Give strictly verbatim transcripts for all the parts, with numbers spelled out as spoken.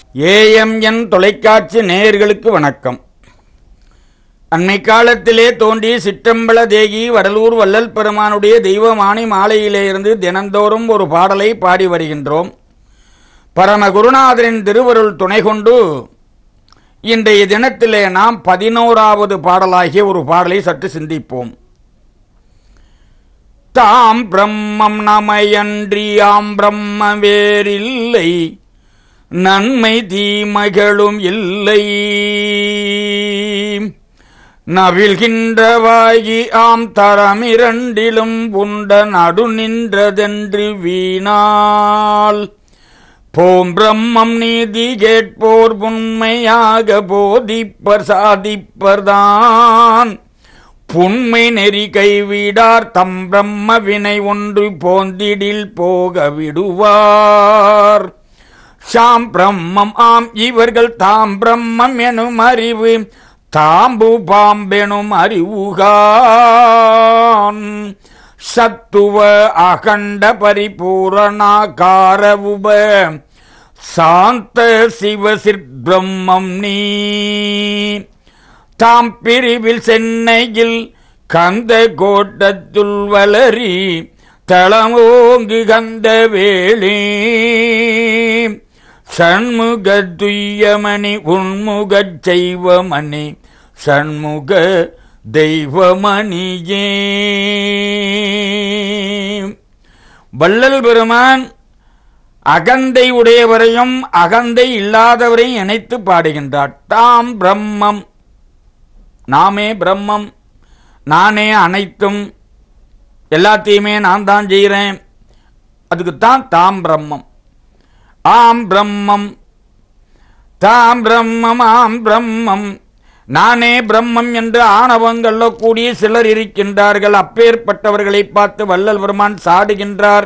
AMN தொலைக்காட்சி நேயர்களுக்கு வணக்கம். அண்மை காலத்திலே தோன்றி சிற்றம்பல தேகி வடலூர் வள்ளல் பெருமானுடைய தெய்வமானி மாலையிலே இருந்து தினந்தோறும் ஒரு பாடலை பாடி வருகின்றோம். பரம குருநாதரின் திருவருள் துணை கொண்டு இன்றைய தினத்திலே நாம் பதினோராவது பாடலாகிய ஒரு பாடலை சற்று சிந்திப்போம். தாம் பிரம்மம் நமையன்றியாம் பிரம்ம வேறில்லை, நன்மை தீமைகளும் இல்லை, நவில்கின்றவாகி ஆம் தரமிரண்டிலும் உண்ட நடு நின்றதென்று வீணால் போம் பிரம்மம் நீதி கேட்போர் உண்மையாக போதிப்பர் சாதிப்பர்தான் புண்மை நெறி கைவிடார் தம் பிரம்ம வினை ஒன்று போந்திடில் போக விடுவார். சாம் பிரம்மம் ஆம் இவர்கள் தாம் பிரம்மம் எனும் அறிவு தாம்பு பாம்பெனும் அறிவுகான் சத்துவ அகண்ட பரிபூரணாகார உப சாந்த சிவ சிற்பிரம்மம் நீ தாம் பிரிவில் சென்னையில் கந்த கோட்டத்துள் வளரி தளமோங்கு கந்த வேளே சண்முக துய்யமணி உண்முகச் செய்வமணி சண்முக தெய்வமணியே. வள்ளல் பெருமான் அகந்தை உடையவரையும் அகந்தை இல்லாதவரையும் இணைத்து பாடுகின்றார். தாம் பிரம்மம், நாமே பிரம்மம், நானே அனைத்தும், எல்லாத்தையுமே நான் தான் செய்கிறேன், அதுக்குத்தான் தாம் பிரம்மம். ஆம் பிரம்மம், தாம் பிரம்மம், ஆம் பிரம்மம், நானே பிரம்மம் என்று ஆணவங்கள்ல கூடிய சிலர் இருக்கின்றார்கள். அப்பேற்பட்டவர்களை பார்த்து வள்ளல் பெருமான் சாடுகின்றார்.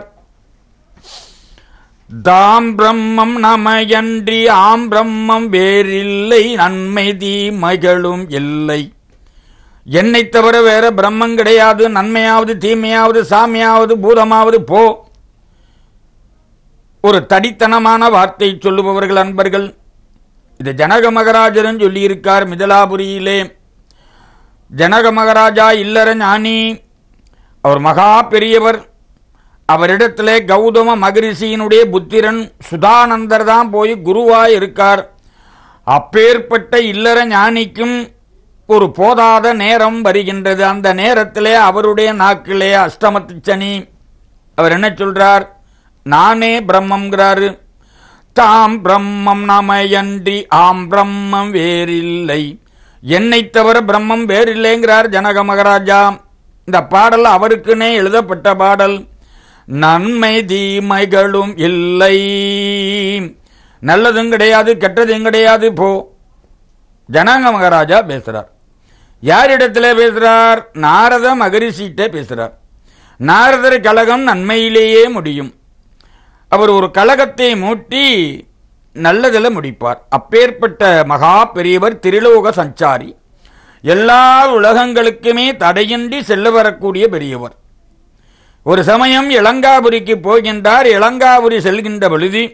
தாம் பிரம்மம் நமையன்றி ஆம் பிரம்மம் வேறில்லை, நன்மை தீமைகளும் இல்லை. என்னை தவிர வேற பிரம்மம் கிடையாது. நன்மையாவது தீமையாவது சாமியாவது பூதமாவது போ. ஒரு தடித்தனமான வார்த்தை சொல்லுபவர்கள் அன்பர்கள். இது ஜனக மகாராஜரும் சொல்லியிருக்கார் மிதலாபுரியிலே. ஜனக மகாராஜா இல்லற ஞானி, அவர் மகா பெரியவர். அவரிடத்திலே கௌதம மகரிஷியினுடைய புத்திரன் சுதானந்தர் தான் போய் குருவாய் இருக்கார். அப்பேற்பட்ட இல்லற ஞானிக்கும் ஒரு போதாத நேரம் வருகின்றது. அந்த நேரத்திலே அவருடைய நாக்கிலே அஷ்டமத்து சனி. அவர் என்ன சொல்றார்? நானே பிரம்மம்ங்கிறாரு. தாம் பிரம்மம் நமையன்றி ஆம் பிரம்மம் வேறில்லை, என்னை தவிர பிரம்மம் வேறில்லைங்கிறார் ஜனக மகாராஜா. இந்த பாடல் அவருக்குன்னே எழுதப்பட்ட பாடல். நன்மை தீமைகளும் இல்லை, நல்லதும் கிடையாது கெட்டதும் கிடையாது போ. ஜனக மகாராஜா பேசுறார். யாரிடத்துல பேசுறார்? நாரத மகரிஷிட்டே பேசுறார். நாரதர் கலகம் நன்மையிலேயே முடியும். அவர் ஒரு கலகத்தை மூட்டி நல்லதில் முடிப்பார். அப்பேற்பட்ட மகா பெரியவர், திரிலோக சஞ்சாரி, எல்லா உலகங்களுக்குமே தடையின்றி செல்ல வரக்கூடிய பெரியவர். ஒரு சமயம் இளங்காபுரிக்கு போகின்றார். இளங்காபுரி செல்கின்ற பொழுது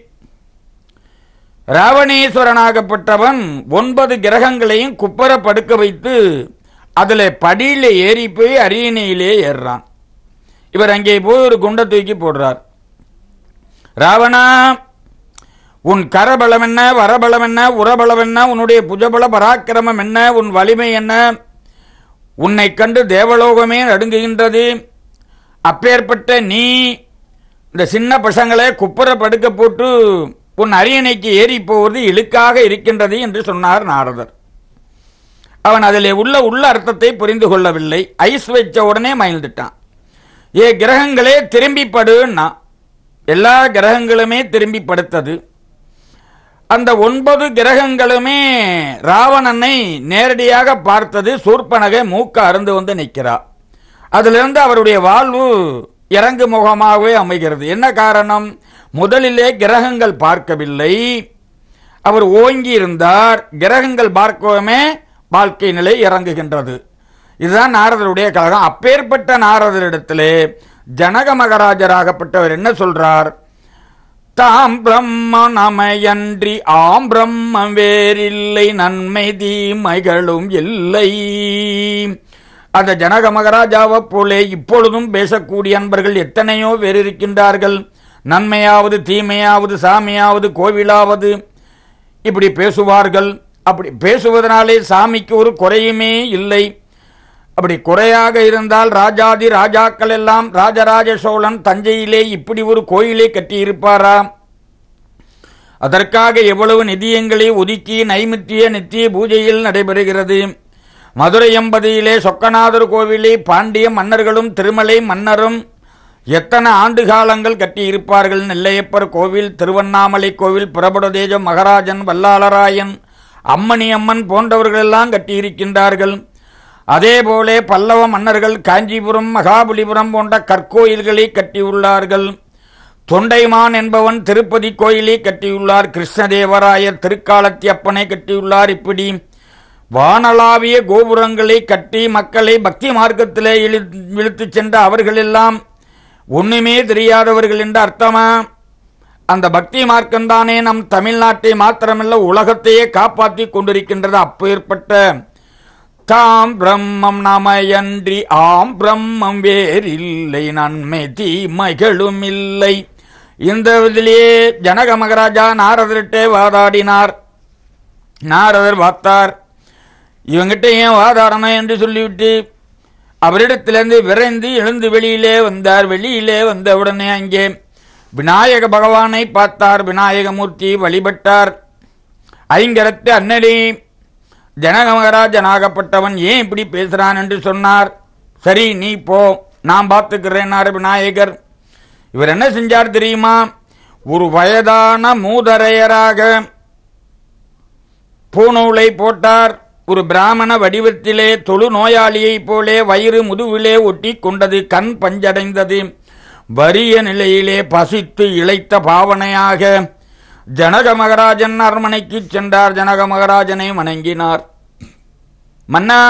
ராவணேஸ்வரனாகப்பட்டவன் ஒன்பது கிரகங்களையும் குப்பர படுக்க வைத்து அதில் படியில ஏறி போய் அரியணையிலே ஏறுறான். இவர் அங்கே போய் ஒரு குண்டை தூக்கி போடுறார். ராவணா, உன் கரபலம் என்ன, வரபலம் என்ன, உரபலம் என்ன, உன்னுடைய புஜபல பராக்கிரமம் என்ன, உன் வலிமை என்ன, உன்னை கண்டு தேவலோகமே நடுங்குகின்றது. அப்பேற்பட்ட நீ இந்த சின்ன பசங்களை குப்புற படுக்க போட்டு உன் அரியணைக்கு ஏறி போவது இழுக்காக இருக்கின்றது என்று சொன்னார் நாரதர். அவன் அதில் உள்ள உள்ள அர்த்தத்தை புரிந்து கொள்ளவில்லை. ஐஸ் வச்ச உடனே மயந்துட்டான். ஏ கிரகங்களே திரும்பி படுன்னா எல்லா கிரகங்களுமே திரும்பி படுத்தது. அந்த ஒன்பது கிரகங்களுமே ராவணனை நேரடியாக பார்த்தது. சூர்பனகை மூக்க அருந்து வந்து நிற்கிறார். அதிலிருந்து அவருடைய வாழ்வு இறங்கு முகமாகவே அமைகிறது. என்ன காரணம்? முதலிலே கிரகங்கள் பார்க்கவில்லை, அவர் ஓங்கி இருந்தார். கிரகங்கள் பார்க்கவே வாழ்க்கை நிலை இறங்குகின்றது. இதுதான் நாரதருடைய கலகம். அப்பேற்பட்ட நாரதரிடத்திலே ஜனக மகாராஜராகப்பட்டவர் என்ன சொல்றார்? தாம் பிரம்ம நமையன்றி ஆம் பிரம்மம் வேறில்லை நன்மை தீமைகளும் இல்லை. அந்த ஜனக மகாராஜாவை போலே இப்பொழுதும் பேசக்கூடிய அன்பர்கள் எத்தனையோ பேர் இருக்கின்றார்கள். நன்மையாவது தீமையாவது சாமியாவது கோவிலாவது இப்படி பேசுவார்கள். அப்படி பேசுவதனாலே சாமிக்கு ஒரு குறையுமே இல்லை. அப்படி குறையாக இருந்தால் ராஜாதி ராஜாக்கள் எல்லாம் ராஜராஜ சோழன் தஞ்சையிலே இப்படி ஒரு கோயிலை கட்டியிருப்பாரா? அதற்காக எவ்வளவு நிதியங்களை ஒதுக்கி நைமித்திய நித்திய பூஜையில் நடைபெறுகிறது. மதுரை எம்பதியிலே சொக்கநாதர் கோவிலை பாண்டிய மன்னர்களும் திருமலை மன்னரும் எத்தனை ஆண்டு காலங்கள் கட்டியிருப்பார்கள். நெல்லையப்பர் கோவில், திருவண்ணாமலை கோவில், பிரபுடதேஜ மகாராஜன், வல்லாளராயன், அம்மணி அம்மன் போன்றவர்களெல்லாம் கட்டியிருக்கின்றார்கள். அதே போல பல்லவ மன்னர்கள் காஞ்சிபுரம், மகாபலிபுரம் போன்ற கற்கோயில்களை கட்டியுள்ளார்கள். தொண்டைமான் என்பவன் திருப்பதி கோயிலை கட்டியுள்ளார். கிருஷ்ணதேவராயர் திருக்காலத்தி அப்பனை கட்டியுள்ளார். இப்படி வானளாவிய கோபுரங்களை கட்டி மக்களை பக்தி மார்க்கத்திலே இழுத்து சென்ற அவர்களெல்லாம் ஒண்ணுமே தெரியாதவர்கள் என்று அர்த்தமா? அந்த பக்தி மார்க்கம்தானே நம் தமிழ்நாட்டை மாத்திரமல்ல உலகத்தையே காப்பாற்றி கொண்டிருக்கின்றது. அப்பேற்பட்ட தாம் பிரம்மம் நமையன்றி ஆம் பிரம்மம் வேறில்லை நன்மை தீமைகளும் இல்லை. இந்த இதிலேயே ஜனக மகாராஜா நாரதர்கிட்ட வாதாடினார். நாரதர் பார்த்தார், இவங்கிட்ட ஏன் வாதாடணும் என்று சொல்லிவிட்டு அவரிடத்திலிருந்து விரைந்து எழுந்து வெளியிலே வந்தார். வெளியிலே வந்த உடனே அங்கே விநாயக பகவானை பார்த்தார். விநாயகமூர்த்தி வழிபட்டார். ஐங்கரத்து அன்னடி ஜனக மகாராஜனாகப்பட்டவன் ஏன் இப்படி பேசுறான் என்று சொன்னார். சரி நீ போ, நான் பார்த்துக்கிறேன்னார் விநாயகர். இவர் என்ன செஞ்சார் தெரியுமா? ஒரு வயதான மூதரையராக பூநூலை போட்டார். ஒரு பிராமண வடிவத்திலே தொழு நோயாளியை போலே வயிறு முதுவிலே ஒட்டி கொண்டது. கண் பஞ்சடைந்தது. வறிய நிலையிலே பசித்து இளைத்த பாவனையாக ஜனக மகாராஜன் அரண்மனைக்கு சென்றார். ஜனக மகாராஜனை வணங்கினார். மன்னா,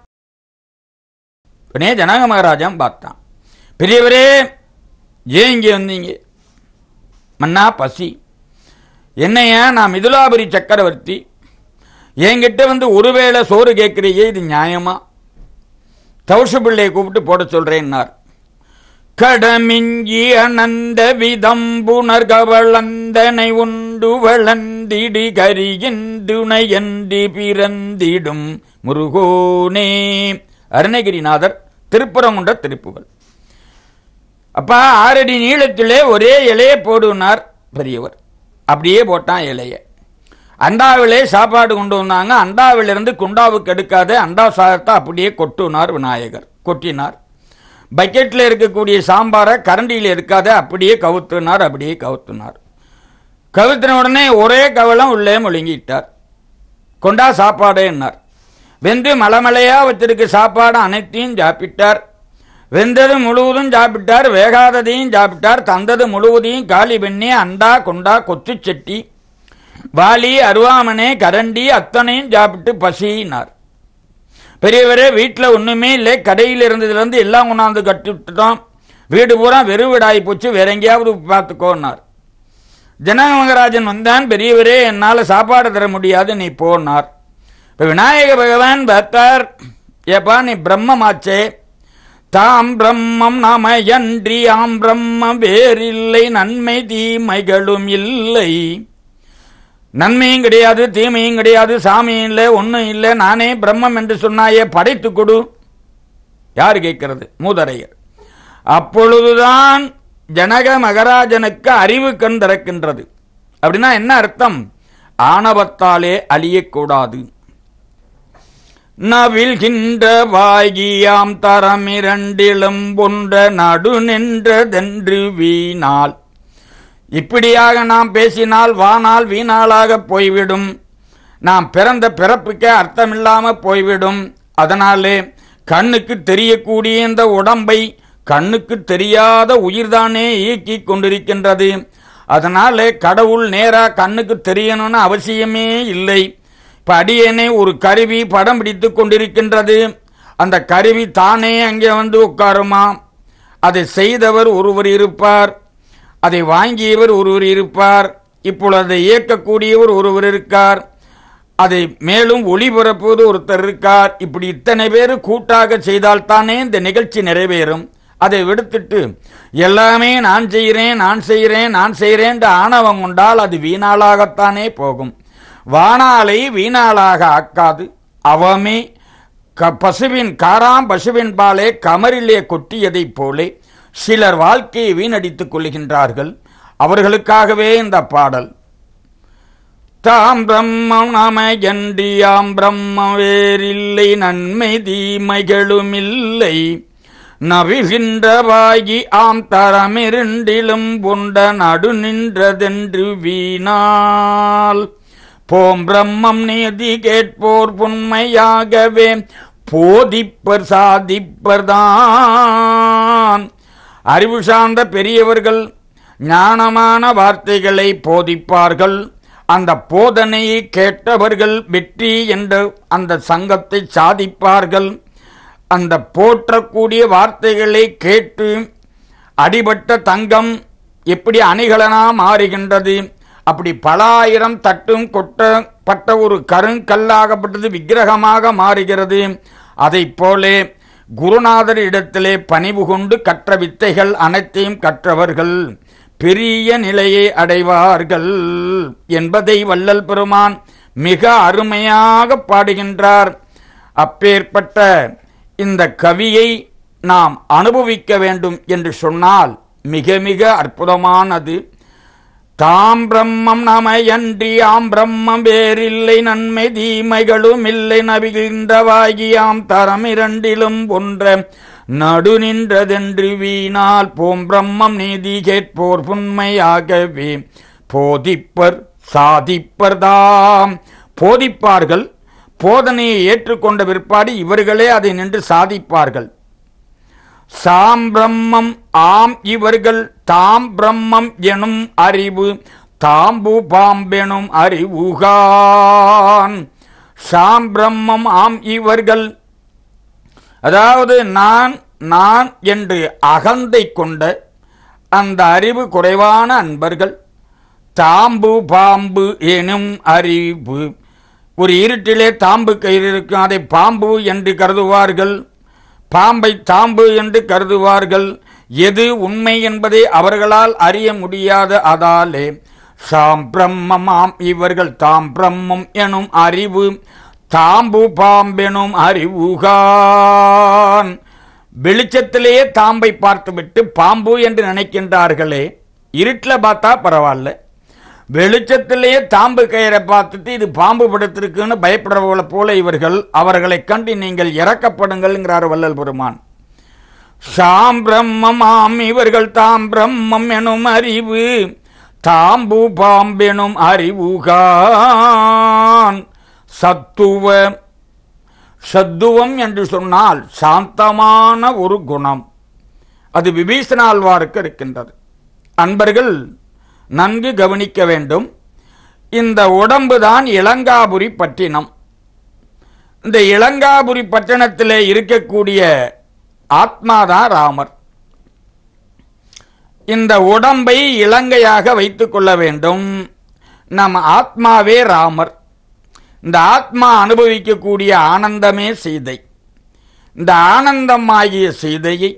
ஜனக மகாராஜன் பார்த்தான். பெரியவரே, ஏன் இங்கே வந்தீங்க? மன்னா, பசி. என்னையா, நான் மிதுலாபுரி சக்கரவர்த்தி, என்கிட்ட வந்து ஒருவேளை சோறு கேட்கிறீங்க, இது நியாயமா? தவுசு பிள்ளையை கூப்பிட்டு போட சொல்றேன்னார். கடமிஞ்சி அனந்த விதம்புணர் கவளந்தனை உண்டு வளந்திடு கரியின்துணையன்றி பிறந்திடும் முருகோனே. அருணகிரிநாதர் திருப்பரங்குன்ற திருப்புகள். அப்பா, ஆறடி நீளத்திலே ஒரே இலையை போடுனார் பெரியவர். அப்படியே போட்டான் இலைய. அண்டாவிலே சாப்பாடு கொண்டு வந்தாங்க. அண்டாவிலிருந்து குண்டாவுக்கு எடுக்காத அண்டா சாதத்தை அப்படியே கொட்டுனார் விநாயகர். கொட்டினார். பக்கெட்டில் இருக்கக்கூடிய சாம்பாரை கரண்டியில் இருக்காத அப்படியே கவுத்துனார். அப்படியே கவுத்துனார். கவுத்தின உடனே ஒரே கவலம் உள்ளே முழுங்கிட்டார். கொண்டா சாப்பாடு என்னார். வெந்து மலமலையா வச்சிருக்க சாப்பாடு அனைத்தையும் சாப்பிட்டார். வெந்தது முழுவதும் சாப்பிட்டார். வேகாததையும் சாப்பிட்டார். தந்தது முழுவதையும் காலி பண்ணி அண்டா கொண்டா கொத்து சட்டி வாலி அருவாமனே கரண்டி அத்தனையும் சாப்பிட்டு பசினார். பெரியவரே, வீட்டில் ஒண்ணுமே இல்லை, கடையில் இருந்ததுலேருந்து எல்லாம் கொண்டாந்து கட்டி விட்டுட்டோம், வீடு பூரா வெறு வீடாகி போச்சு, வேற எங்கேயாவது பார்த்துக்கோன்னார். ஜனக மகாராஜன் வந்தான். பெரியவரே, என்னால் சாப்பாடு தர முடியாது, நீ போனார். இப்போ விநாயக பகவான் பார்த்தார். ஏப்பா, நீ பிரம்மமாச்சே, தாம் பிரம்மம் நமையன்றி ஆம் பிரம்மம் வேறில்லை நன்மை தீமைகளும் இல்லை. நன்மையும் கிடையாது, தீமையும் கிடையாது, சாமியும் இல்லை, ஒன்றும் இல்லை, நானே பிரம்மம் என்று சொன்னாயே, படைத்து கொடு. யார் கேட்கிறது? மூதரையர். அப்பொழுதுதான் ஜனக மகாராஜனுக்கு அறிவு கண் திறக்கின்றது. அப்படின்னா என்ன அர்த்தம்? ஆணவத்தாலே அழியக்கூடாது. நவில்கின்ற வாகியாம் தரம் இரண்டிலும் ஒன்ற நடு நின்றதென்று வீணால். இப்படியாக நாம் பேசினால் வானால் வீணாளாக போய்விடும். நாம் பிறந்த பிறப்புக்கே அர்த்தமில்லாம போய்விடும். அதனாலே கண்ணுக்கு தெரியக்கூடிய இந்த உடம்பை கண்ணுக்கு தெரியாத உயிர்தானே இயக்கி கொண்டிருக்கின்றது. அதனாலே கடவுள் நேரா கண்ணுக்கு தெரியணும்னு அவசியமே இல்லை. இப்ப அடியேனே ஒரு கருவி படம் பிடித்து கொண்டிருக்கின்றது. அந்த கருவி தானே அங்கே வந்து உட்காருமா? அதை செய்தவர் ஒருவர் இருப்பார். அதை வாங்கியவர் ஒருவர் இருப்பார், இப்பொழுது அதை இயக்கக்கூடியவர் ஒருவர் இருக்கார், அதை மேலும் ஒளிபரப்புவது ஒருத்தர் இருக்கார். இப்படி இத்தனை பேர் கூட்டாக செய்தால்தானே இந்த நிகழ்ச்சி நிறைவேறும். அதை விடுத்துட்டு எல்லாமே நான் செய்கிறேன் நான் செய்கிறேன் நான் செய்கிறேன் ஆணவம் கொண்டால் அது வீணாளாகத்தானே போகும். வானாலை வீணாளாக ஆக்காது. அவமே பசுவின் காராம் பசுவின் பாலே கமரிலே கொட்டியதைப் போலே சிலர் வாழ்க்கையை வீணடித்துக் கொள்கின்றார்கள். அவர்களுக்காகவே இந்த பாடல். தாம் பிரம்மம் நமயன்றியாம் பிரம்ம வேறில்லை, நன்மை தீமைகளும் இல்லை, நவிகின்றவாகி ஆம் தரமிருண்டிலும் பொண்ட நடு நின்றதென்று வீணால் போம் பிரம்மம் நீதி கேட்போர் புண்மையாகவே போதிப்பர் சாதிப்பர்தான். அறிவு சார்ந்த பெரியவர்கள் ஞானமான வார்த்தைகளை போதிப்பார்கள். அந்த போதனையை கேட்டவர்கள் வெற்றி என்ற அந்த சங்கத்தை சாதிப்பார்கள். அந்த போற்றக்கூடிய வார்த்தைகளை கேட்டு அடிபட்ட தங்கம் எப்படி அணிகலனா மாறுகின்றது, அப்படி பல ஆயிரம் தட்டும் கொட்டப்பட்ட ஒரு கருங்கல்லாகப்பட்டது விக்கிரகமாக மாறுகிறது. அதை போலே குருநாதர் இடத்திலே பணிவு கொண்டு கற்ற வித்தைகள் அனைத்தையும் கற்றவர்கள் பெரிய நிலையை அடைவார்கள் என்பதை வள்ளல் பெருமான் மிக அருமையாக பாடுகின்றார். அப்பேற்பட்ட இந்த கவியை நாம் அனுபவிக்க வேண்டும் என்று சொன்னால் மிக மிக அற்புதமானது. தாம் பிரம்மம் நமயன்றி ஆம் பிரம்மம் வேறில்லை, நன்மை தீமைகளும் இல்லை, நவிகின்றவாகியாம் தரம் இரண்டிலும் ஒன்ற நடு நின்றதென்று வீணால் போம் பிரம்மம் நீதி கேட்போர் புண்மையாகவே போதிப்பர் சாதிப்பர்தாம். போதிப்பார்கள், போதனையை ஏற்றுக்கொண்ட பிற்பாடு இவர்களே அதை நின்று சாதிப்பார்கள். சாம் பிரம்மம் ஆம் இவர்கள் தாம் பிரம்மம் எனும் அறிவு தாம்பு பாம்பெனும் அறிவுகான். சாம் பிரம்மம் ஆம் இவர்கள், அதாவது நான் நான் என்று அகந்தை கொண்ட அந்த அறிவு குறைவான அன்பர்கள். தாம்பு பாம்பு எனும் அறிவு, ஒரு இருட்டிலே தாம்பு கயிறு இருக்கும், அதை பாம்பு என்று கருதுவார்கள், பாம்பை தாம்பு என்று கருதுவார்கள். எது உண்மை என்பதை அவர்களால் அறிய முடியாத அதாலே சாம் பிரம்மமாம் இவர்கள் தாம் பிரம்மம் எனும் அறிவு தாம்பு பாம்பெனும் அறிவுகான். வெளிச்சத்திலேயே தாம்பை பார்த்துவிட்டு பாம்பு என்று நினைக்கின்றார்களே, இருட்டில் பார்த்தா பரவாயில்ல, வெளிச்சத்திலேயே தாம்பு கயிறை பார்த்துட்டு இது பாம்பு படுத்திருக்குன்னு பயப்படுறவங்களை போல இவர்கள், அவர்களை கண்டு நீங்கள் இறக்கப்படுங்கள்ங்கிறார் வள்ளல் பெருமான். சாம் பிரம்மம் ஆம் இவர்கள் தாம் பிரம்மம் எனும் அறிவு தாம்பு பாம்பெனும் அறிவுகான். சத்துவ சத்துவம் என்று சொன்னால் சாந்தமான ஒரு குணம், அது விபீஷணாழ்வாருக்கு இருக்கின்றது. அன்பர்கள் நன்கு கவனிக்க வேண்டும். இந்த உடம்பு தான் இளங்காபுரி பட்டினம். இந்த இளங்காபுரி பட்டணத்திலே இருக்கக்கூடிய ஆத்மாதான் ராமர். இந்த உடம்பை இலங்கையாக வைத்துக் கொள்ள வேண்டும். நம் ஆத்மாவே ராமர். இந்த ஆத்மா அனுபவிக்கக்கூடிய ஆனந்தமே சீதை. இந்த ஆனந்தம் ஆகிய சீதையை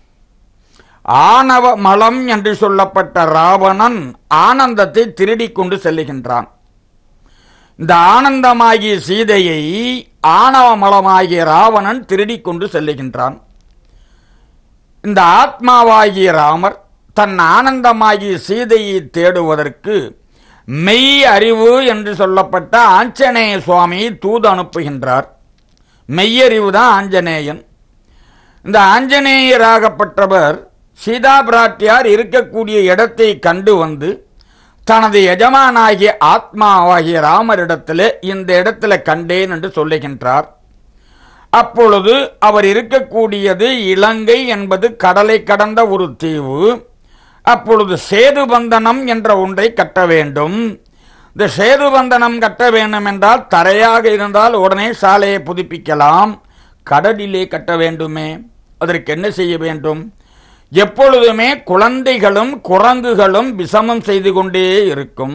ஆணவ மலம் என்று சொல்லப்பட்ட ராவணன் ஆனந்தத்தை திருடி கொண்டு செல்லுகின்றான். இந்த ஆனந்தமாகிய சீதையை ஆணவ மலமாகிய ராவணன் திருடி கொண்டு செல்லுகின்றான். இந்த ஆத்மாவாகிய ராமர் தன் ஆனந்தமாகிய சீதையை தேடுவதற்கு மெய் அறிவு என்று சொல்லப்பட்ட ஆஞ்சநேய சுவாமியை தூது அனுப்புகின்றார். மெய்யறிவு தான் ஆஞ்சநேயன். இந்த ஆஞ்சநேயராகப்பட்டவர் சீதா பிராட்டியார் இருக்கக்கூடிய இடத்தை கண்டு வந்து தனது எஜமானாகிய ஆத்மாவாகிய ராமரிடத்தில் இந்த இடத்துல கண்டேன் என்று சொல்லுகின்றார். அப்பொழுது அவர் இருக்கக்கூடியது இலங்கை என்பது கடலை கடந்த ஒரு தீவு. அப்பொழுது சேதுபந்தனம் என்ற ஒன்றை கட்ட வேண்டும். இந்த சேதுபந்தனம் கட்ட வேண்டும் என்றால் தரையாக இருந்தால் உடனே சாலையை புதுப்பிக்கலாம், கடலிலே கட்ட வேண்டுமே, அதற்கு என்ன செய்ய வேண்டும்? எப்பொழுதுமே குழந்தைகளும் குரங்குகளும் விஷமம் செய்து கொண்டே இருக்கும்.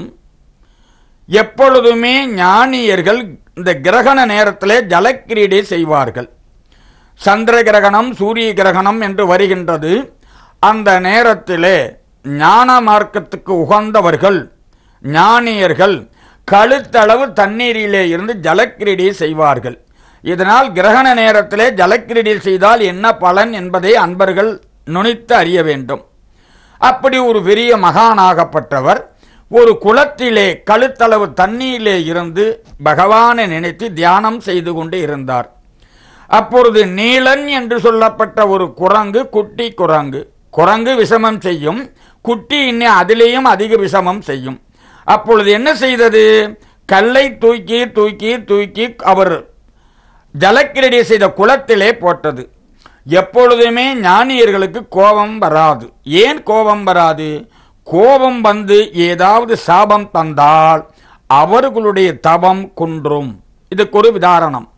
எப்பொழுதுமே ஞானியர்கள் இந்த கிரகண நேரத்திலே ஜலக்கிரீடை செய்வார்கள். சந்திர கிரகணம், சூரிய கிரகணம் என்று வருகின்றது. அந்த நேரத்திலே ஞான மார்க்கத்துக்கு உகந்தவர்கள் ஞானியர்கள் கழுத்தளவு தண்ணீரிலே இருந்து ஜலக்கிரீடை செய்வார்கள். இதனால் கிரகண நேரத்திலே ஜலக்கிரீடை செய்தால் என்ன பலன் என்பதை அன்பர்கள் நுனித்து அறிய வேண்டும். அப்படி ஒரு பெரிய மகானாகப்பட்டவர் ஒரு குளத்திலே கழுத்தளவு தண்ணீரிலே இருந்து பகவானை நினைத்து தியானம் செய்து கொண்டு இருந்தார். அப்பொழுது நீலன் என்று சொல்லப்பட்ட ஒரு குரங்கு, குட்டி குரங்கு, குரங்கு விஷமம் செய்யும், குட்டி இன்னும் அதிலேயும் அதிக விஷமம் செய்யும். அப்பொழுது என்ன செய்தது? கல்லை தூக்கி தூக்கி தூக்கி அவர் ஜலக்கிரீடை செய்த குளத்திலே போட்டது. எப்பொழுதுமே ஞானியர்களுக்கு கோபம் வராது. ஏன் கோபம் வராது? கோபம் வந்து ஏதாவது சாபம் தந்தால் அவர்களுடைய தபம் குன்றும். இதுக்கு ஒரு உதாரணம்.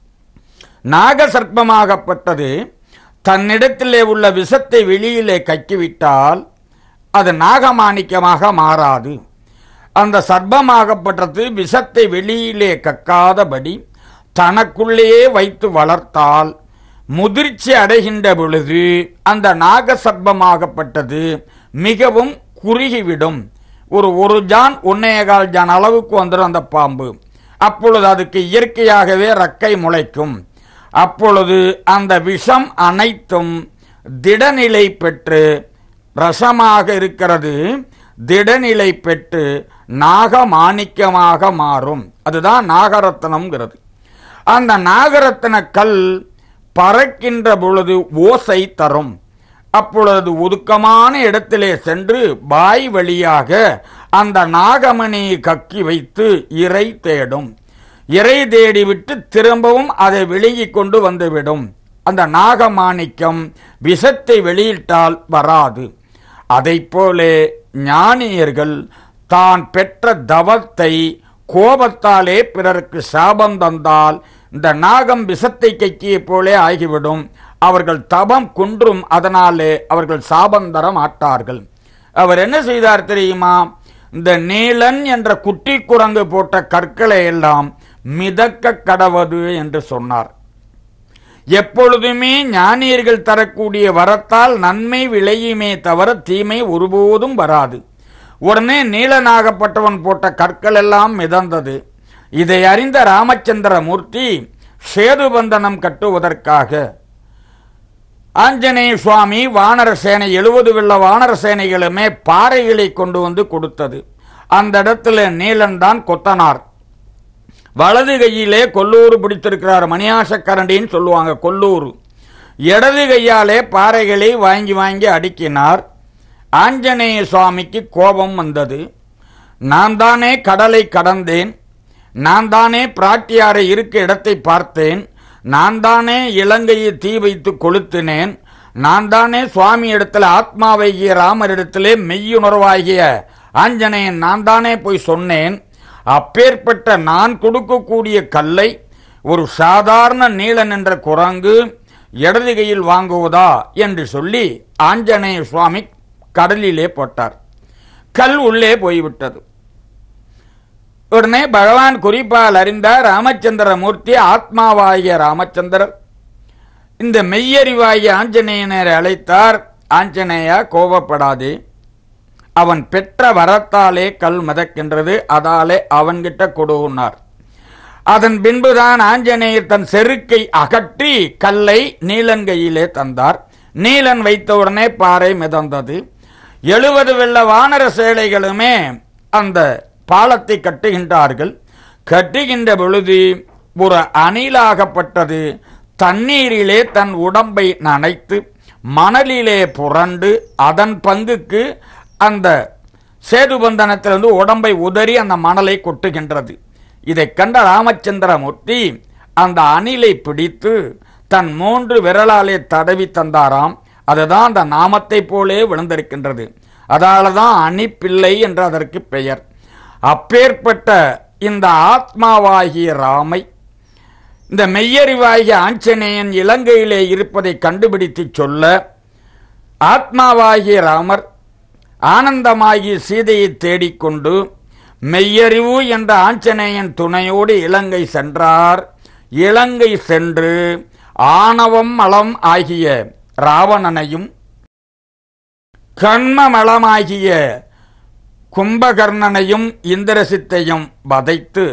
நாகசர்ப்பமாகப்பட்டது தன்னிடத்திலே உள்ள விஷத்தை வெளியிலே கக்கிவிட்டால் அது நாகமாணிக்கமாக மாறாது. அந்த சர்ப்பமாகப்பட்டது விஷத்தை வெளியிலே கக்காதபடி தனக்குள்ளேயே வைத்து வளர்த்தால் முதிர்ச்சி அடைகின்ற பொழுது அந்த நாகசர்ப்பமாகப்பட்டது மிகவும் குறுகிவிடும். ஒரு ஒரு ஜான் ஒன்னேகால் ஜான் அளவுக்கு வந்துடும் அந்த பாம்பு. அப்பொழுது அதுக்கு இயற்கையாகவே ரக்கை முளைக்கும். அப்பொழுது அந்த விஷம் அனைத்தும் திடநிலை பெற்று, ரசமாக இருக்கிறது, திடநிலை பெற்று நாகமாணிக்கமாக மாறும். அதுதான் நாகரத்னம்ங்கிறது. அந்த நாகரத்ன கல் பறக்கின்ற பொழுது ஓசை தரும். அப்பொழுது ஒதுக்கமான இடத்திலே சென்று வாய் வழியாக அந்த நாகமணியை கக்கி வைத்து இறை தேடும். இறை தேடிவிட்டு திரும்பவும் அதை வெளியே கொண்டு வந்துவிடும். அந்த நாகமாணிக்கம் விஷத்தை வெளியிட்டால் வராது. அதை போலே ஞானியர்கள் தான் பெற்ற தவத்தை கோபத்தாலே பிறருக்கு சாபம் தந்தால் இந்த நாகம் விஷத்தை கக்கிய போலே ஆகிவிடும். அவர்கள் தபம் குன்றும். அதனாலே அவர்கள் சாபம் தர மாட்டார்கள். அவர் என்ன செய்தார் தெரியுமா? இந்த நீலன் என்ற குட்டி குரங்கு போட்ட கற்களை எல்லாம் மிதக்க கடவது என்று சொன்னார். எப்பொழுதுமே ஞானியர்கள் தரக்கூடிய வரத்தால் நன்மை விளையுமே தவிர தீமை ஒருபோதும் வராது. உடனே நீலனாகப்பட்டவன் போட்ட கற்கள் எல்லாம் மிதந்தது. இதை அறிந்த ராமச்சந்திர மூர்த்தி சேதுபந்தனம் கட்டுவதற்காக ஆஞ்சநேய சுவாமி வானர சேனை எழுபது வெள்ள வானர சேனைகளுமே பாறைகளை கொண்டு வந்து கொடுத்தது. அந்த இடத்துல நீலன் தான் கொத்தனார். வலது கையிலே கொல்லூர் பிடித்திருக்கிறார். மணியாசக்கரண்டின்னு சொல்லுவாங்க கொல்லூர். இடது கையாலே பாறைகளை வாங்கி வாங்கி அடுக்கினார். ஆஞ்சநேய சுவாமிக்கு கோபம் வந்தது. நான் தானே கடலை கடந்தேன், நான் தானே பிராட்டியாரை இருக்க இடத்தை பார்த்தேன், நான் தானே இலங்கையை தீ வைத்து கொளுத்தினேன், நான் தானே சுவாமி இடத்துல ஆத்மாவாகிய ராமரிடத்திலே மெய்யுணர்வாகிய ஆஞ்சநேயன் நான் தானே போய் சொன்னேன். அப்பேற்பட்ட நான் கொடுக்கக்கூடிய கல்லை ஒரு சாதாரண நீலன் என்ற குரங்கு இடது கையில் வாங்குவதா என்று சொல்லி ஆஞ்சநேய சுவாமி கடலிலே போட்டார். கல் உள்ளே போய்விட்டது. உடனே பகவான் குறிப்பால் அறிந்த ராமச்சந்திர மூர்த்தி ஆத்மாவாகிய ராமச்சந்திரர் இந்த மெய்யறிவாகிய ஆஞ்சநேயனை அழைத்தார். ஆஞ்சநேயா, கோபப்படாதே, அவன் பெற்ற வரத்தாலே கல் மிதக்கின்றது, அதாலே அவன்கிட்ட கொடுனார். அதன் பின்புதான் ஆஞ்சநேயர் தன் செருக்கை அகற்றி கல்லை நீலன் கையிலே தந்தார். நீலன் வைத்தவுடனே பாறை மிதந்தது. எழுபது வெள்ள வானர சேலைகளுமே அந்த பாலத்தை கட்டுகின்றார்கள். கட்டுகின்ற பொழுது ஒரு அணிலாகப்பட்டது தண்ணீரிலே தன் உடம்பை நனைத்து மணலிலே புரண்டு அதன் பங்குக்கு அந்த சேதுபந்தனத்திலிருந்து உடம்பை உதறி அந்த மணலை கொட்டுகின்றது. இதை கண்ட ராமச்சந்திரமூர்த்தி அந்த அணிலை பிடித்து தன் மூன்று விரலாலே தடவி தந்தாராம். அதுதான் அந்த நாமத்தை போலே விழுந்திருக்கின்றது. அதனாலதான் அணிப்பிள்ளை என்று அதற்கு பெயர். அப்பேற்பட்ட இந்த ஆத்மாவாகிய ராமை இந்த மெய்யறிவாகிய ஆஞ்சநேயன் இலங்கையிலே இருப்பதை கண்டுபிடித்து சொல்ல ஆத்மாவாகிய ராமர் ஆனந்தமாகிய சீதையை தேடிக்கொண்டு மெய்யறிவு என்ற ஆஞ்சநேயன் துணையோடு இலங்கை சென்றார். இலங்கை சென்று ஆணவம் மலம் ஆகிய ராவணனையும் கண்ம மலமாகிய கும்பகர்ணனையும் இந்திரசித்தையும் வதைத்து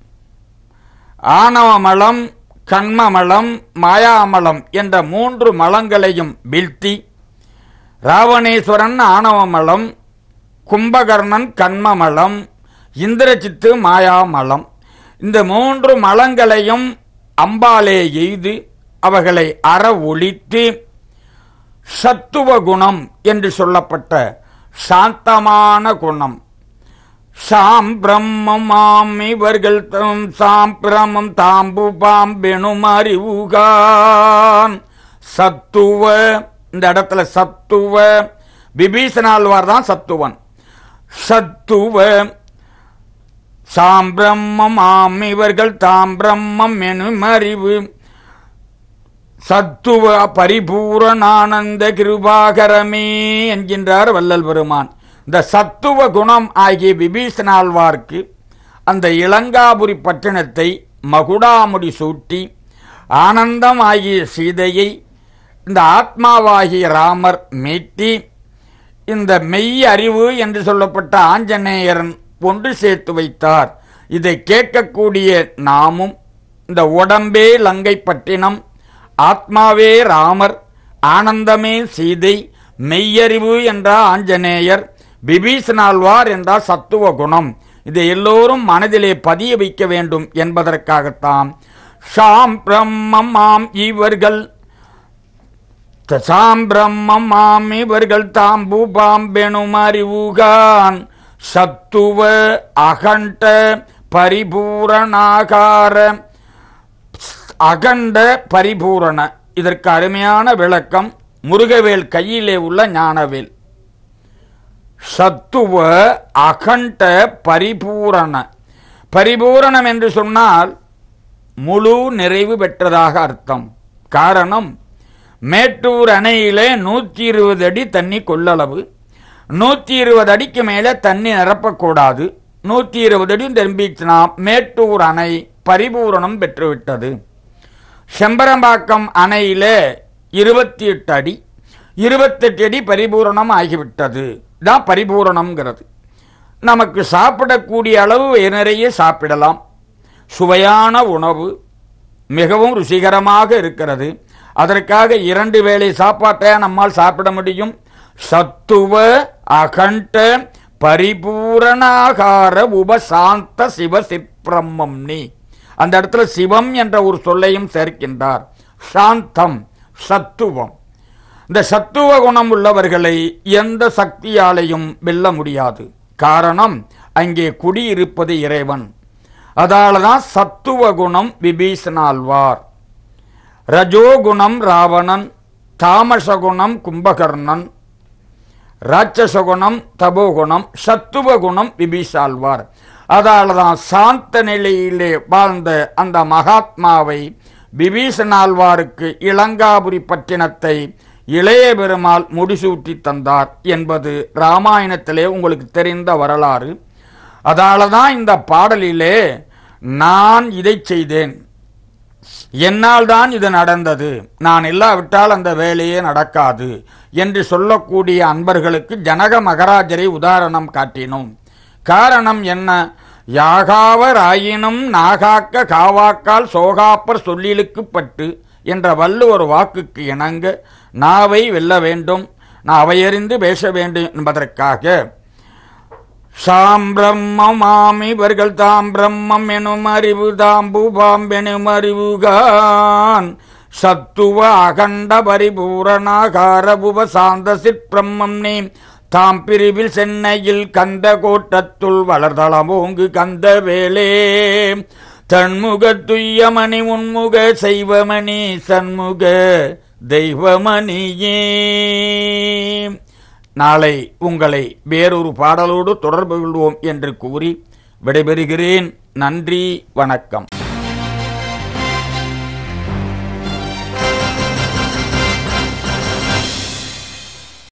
ஆணவமலம், கண்மமலம், மாயாமலம் என்ற மூன்று மலங்களையும் வீழ்த்தி ராவணேஸ்வரன் ஆணவமலம், கும்பகர்ணன் கண்மமலம், இந்திரசித்து மாயாமலம், இந்த மூன்று மலங்களையும் அம்பாலே எய்து அவர்களை அற ஒழித்து சத்துவ குணம் என்று சொல்லப்பட்ட சாந்தமான குணம், சாம் பிரம்மமாம் இவர்கள் சாம் பிரமம் தாம்பு பாம்பெனும் அறிவுகான் சத்துவ, இந்த இடத்துல சத்துவ, விபீஷணாழ்வார் தான் சத்துவன். சத்துவ சாம் பிரம்மமாம் இவர்கள் தாம் பிரம்மம் எனும் அறிவு சத்துவ பரிபூரணானந்த கிருபாகரமே என்கின்றார் வள்ளல் பெருமான். இந்த சத்துவ குணம் ஆகிய விபீஷணாழ்வார்க்கு அந்த இலங்காபுரி பட்டணத்தை மகுடாமுடி சூட்டி ஆனந்தம் ஆகிய சீதையை இந்த ஆத்மாவாகிய ராமர் மீட்டி இந்த மெய் அறிவு என்று சொல்லப்பட்ட ஆஞ்சநேயரன் ஒன்று சேர்த்து வைத்தார். இதை கேட்கக்கூடிய நாமும் இந்த உடம்பே லங்கை பட்டினம், ஆத்மாவே ராமர், ஆனந்தமே சீதை, மெய்யறிவு என்ற ஆஞ்சநேயர், விபீஷணாழ்வார் என்ற சத்துவ குணம், இதை எல்லோரும் மனதிலே பதிய வைக்க வேண்டும் என்பதற்காகத்தான் சாம் பிரம்மம் ஆம் இவர்கள் சாம் பிரம்மம் ஆம் இவர்கள் தாம்பு பாம்பெனும் அறிவுகான் சத்துவ அகண்ட பரிபூரணாகார அகண்ட பரிபூரண. இதற்கு அருமையான விளக்கம் முருகவேல் கையிலே உள்ள ஞானவேல். சத்துவ அகண்ட பரிபூரண. பரிபூரணம் என்று சொன்னால் முழு நிறைவு பெற்றதாக அர்த்தம். காரணம், மேட்டூர் அணையிலே நூற்றி இருபது அடி தண்ணி கொள்ளளவு, நூற்றி இருபது அடிக்கு மேலே தண்ணி நிரப்பக்கூடாது. நூற்றி இருபது அடி திரும்பிச்சுனா மேட்டூர் அணை பரிபூரணம் பெற்றுவிட்டது. செம்பரம்பாக்கம் அணையிலே இருபத்தி எட்டு அடி, இருபத்தெட்டு அடி பரிபூரணம் ஆகிவிட்டது. தான் பரிபூரணம்ங்கிறது. நமக்கு சாப்பிடக்கூடிய அளவு நிறைய சாப்பிடலாம். சுவையான உணவு, மிகவும் ருசிகரமாக இருக்கிறது. அதற்காக இரண்டு வேளை சாப்பாட்டை நம்மால் சாப்பிட முடியும். சத்துவ அகண்ட பரிபூரணாகார உபசாந்த சிவ சிப்ரம்மம் நீ. அந்த இடத்துல சிவம் என்ற ஒரு சொல்லையும் சேர்க்கின்றார். சாந்தம், சத்துவம். இந்த சத்துவ குணம் உள்ளவர்களை எந்த சக்தியாலையும் வெல்ல முடியாது. காரணம், அங்கே குடியிருப்பது இறைவன். அதாலதான் சத்துவ குணம் விபீஷணாழ்வார், ரஜோகுணம் ராவணன், தாமசகுணம் கும்பகர்ணன், ராட்சசகுணம் தபோகுணம், சத்துவகுணம் விபீஷாழ்வார். அதால்தான் சாந்த நிலையிலே வாழ்ந்த அந்த மகாத்மாவை விபீஷணாழ்வாருக்கு இலங்காபுரி பட்டினத்தை இளைய பெருமாள் முடிசூட்டி தந்தார் என்பது ராமாயணத்திலே உங்களுக்கு தெரிந்த வரலாறு. அதால்தான் இந்த பாடலிலே நான் இதை செய்தேன், என்னால் தான் இது நடந்தது, நான் இல்லாவிட்டால் அந்த வேலையே நடக்காது என்று சொல்லக்கூடிய அன்பர்களுக்கு ஜனக மகராஜரை உதாரணம் காட்டினோம். காரணம் என்ன? யாகாவர் ஆயினும் நாகாக்க காவாக்கால் சோகாப்பர் சொல்லிலுக்கு பட்டு என்ற வள்ளுவர் வாக்குக்கு இணங்க நாவை வெல்ல வேண்டும், நாவையறிந்து பேச வேண்டும் என்பதற்காக சாம் பிரம்மமாம் இவர்கள் தாம் பிரம்மம் எனும் அறிவு தாம்பு பாம்பெனும் அறிவுகான் சத்துவ அகண்ட பரிபூரணாகார உபசாந்த சிற்பிரம்மம் நீ தாம் பிரிவில் சென்னையில் கந்த கோட்டத்துள் வளர்தளமோங்கு கந்த வேலே தன்முக துய்யமணி உன்முக செய்வமணி சண்முக தெய்வமணியே. நாளை உங்களை வேறொரு பாடலோடு தொடர்பு கொள்வோம் என்று கூறி விடைபெறுகிறேன். நன்றி, வணக்கம்.